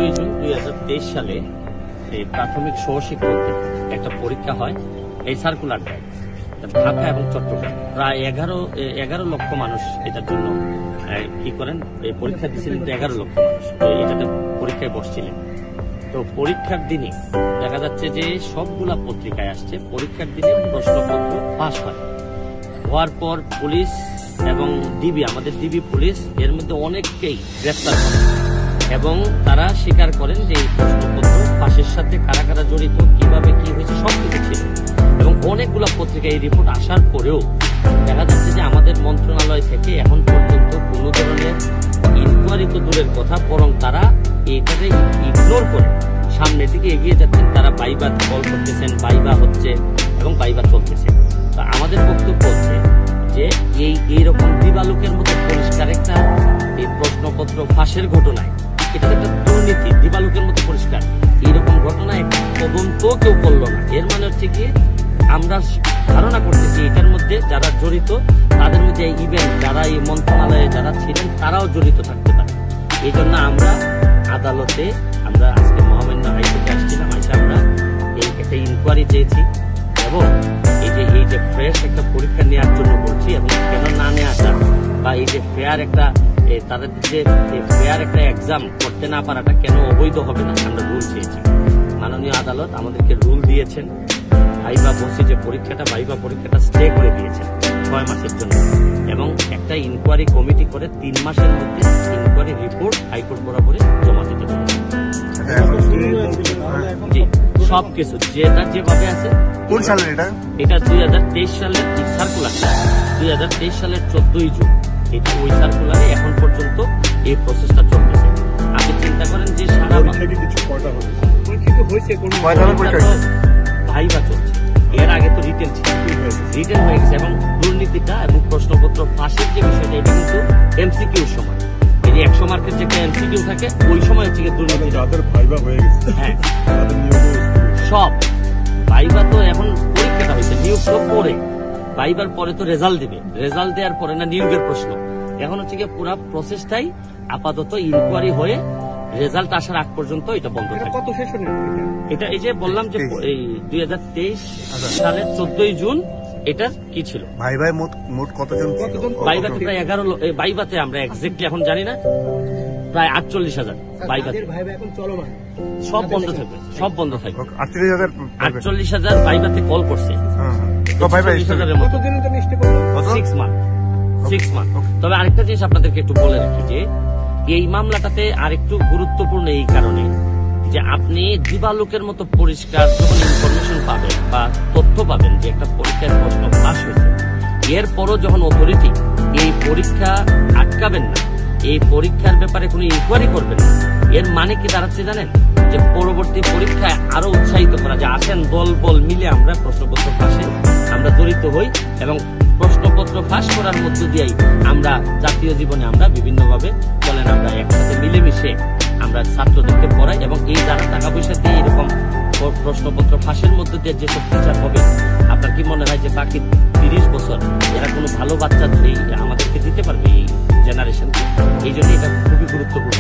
14 June 2023 সালে এই প্রাথমিক সহশিক্ষকদের একটা পরীক্ষা হয়। এই সার্কুলার দেয় ঢাকা এবং চট্টগ্রাম প্রায় 11 লক্ষ মানুষ এটার জন্য কি করেন, এই পরীক্ষা দিয়েছিলেন। 11 লক্ষ মানুষ এটাতে পরীক্ষায় বসছিলেন। তো পরীক্ষার দিনে দেখা যাচ্ছে যে সবগুলা পত্রিকায় আসছে পরীক্ষার দিনে প্রশ্নপত্র পাস হয়। হওয়ার পর পুলিশ এবং ডিবি, আমাদের ডিবি পুলিশ এর মধ্যে অনেককেই গ্রেফতার করে এবং তারা স্বীকার করেন যে এই প্রশ্নপত্র পাশের সাথে কারা কারা জড়িত, কিভাবে কি হয়েছে সবকিছু ছিল। এবং অনেকগুলো পত্রিকায় এই রিপোর্ট আসার পরেও দেখা যাচ্ছে যে আমাদের মন্ত্রণালয় থেকে এখন পর্যন্ত কোনো ধরনের ইনকোয়ারি তো দূরের কথা, বরং তারা এইটাকে ইগনোর করে সামনের দিকে এগিয়ে যাচ্ছেন। তারা বাইবা কল করতেছেন, বাইবা হচ্ছে এবং বাইবা চলতেছে। তো আমাদের বক্তব্য হচ্ছে যে এইরকম দিবালোকের মতো পরিষ্কার একটা এই প্রশ্নপত্র ফাঁসের ঘটনায়, এটা একটা দুর্নীতি, দিবালোকের মতো পরিষ্কার এইরকম ঘটনায় তদন্ত কেউ করলো না। এর মানে হচ্ছে কি আমরা ধারণা করতেছি এটার মধ্যে যারা জড়িত তাদের মধ্যে ইভেন যারা এই মন্ত্রণালয়ে যারা ছিলেন তারাও জড়িত থাকতে পারে। এই জন্য আমরা আদালতে আমরা আজকে মহামান্য হাইকোর্টে আসছিলাম, এসে আমরা এই একটা ইনকোয়ারি চেয়েছি এবং এই যে ফ্রেশ একটা পরীক্ষা নেওয়ার জন্য বলছি। এবং কেন না নিয়ে আসা বা এই যে ফেয়ার একটা তাদের যে ফেয়ার একটা এক্সাম করতে না পারাটা কেন অবৈধ হবে না, আমরা রুল চেয়েছি। মাননীয় আদালত আমাদেরকে রুল দিয়েছেন, ভাইবা বসে যে ভাইবা পরীক্ষাটা স্টে করে দিয়েছেন 6 মাসের জন্য এবং একটা ইনকোয়ারি কমিটি করে 3 মাসের মধ্যে ইনকোয়ারি রিপোর্ট হাইকোর্ট বরাবরে জমা দিতে বলেছে। জি, সবকিছু যেটা যেভাবে আছে। কোন সালে এটা 2023 সালের সার্কুলার, 2023 সালের 14 জুন এটা ওই সার্কুলারে এখন পর্যন্ত এই প্রসেসটা চলতেছে। আপনি চিন্তা করেন যে সারা ভাইবা চলছে, এর আগে তো রিটেন ছিল, রিটেন হয়ে গেছে এবং দুর্নীতিটা এবং প্রশ্নপত্র ফাঁসের যে বিষয়টা এটা কিন্তু এমসিকিউ সময়, এই যে 100 মার্কের যে একটা এমসিকিউ থাকে ওই সময় হচ্ছে দুর্নীতি। হ্যাঁ, সব ভাইবা তো এখন পরীক্ষাটা হয়েছে, নিয়োগ তো পরে, ভাইবার পরে তো রেজাল্ট দিবে, রেজাল্ট দেওয়ার পরে না নিয়োগের প্রশ্ন। এখন হচ্ছে গিয়ে পুরো প্রসেসটাই আপাতত ইনকোয়ারি হয়ে রেজাল্ট আসার আগ পর্যন্ত এটা বন্ধ থাকে। কত সেশনের এটা এই যে বললাম যে এই 2023 সালের 14 জুন এটা কি ছিল ভাই মোট কতজন? ভাইবাতে প্রায় 11, ভাইবাতে আমরা এক্স্যাক্টলি এখন জানি না, প্রায় 48,000 ভাইবাতে। এখন চলমান সব বন্ধ থাকবে, সব বন্ধ থাকবে। 48,000 ভাইবাতে কল করছে। 6 মান্থ। তবে আরেকটা জিনিস আপনাদেরকে একটু বলে রাখি যে এই মামলাটাতে আরেকটু গুরুত্বপূর্ণ এই কারণে যে আপনি দিবালোকের মতো পরিষ্কার যখন ইনফরমেশন পাবেন বা তথ্য পাবেন যে একটা পরীক্ষার প্রশ্ন পাস হয়েছে, এরপরও যখন অথরিটি এই পরীক্ষা আটকাবেন না, এই পরীক্ষার ব্যাপারে কোনো ইনকোয়ারি করবেন না, এর মানে কি দাঁড়াচ্ছে জানেন? যে পরবর্তী পরীক্ষায় আরো উৎসাহিত করা, যে আসেন দল বল মিলে আমরা প্রশ্নপত্র ফাঁসে আমরা জড়িত হই এবং প্রশ্নপত্র ফাঁস করার মধ্য দিয়েই আমরা জাতীয় জীবনে আমরা বিভিন্নভাবে চলেন, আমরা একসাথে মিলেমিশে আমরা ছাত্রদেরকে পড়াই এবং এই যারা টাকা পয়সা দিয়ে এরকম প্রশ্নপত্র ফাঁসের মধ্য দিয়ে যেসব টিচার হবে, আপনার কি মনে হয় যে বাকি 30 বছর এরা কোনো ভালো বাচ্চা আমাদেরকে দিতে পারবে এই জেনারেশনকে? এই জন্য এটা খুবই গুরুত্বপূর্ণ।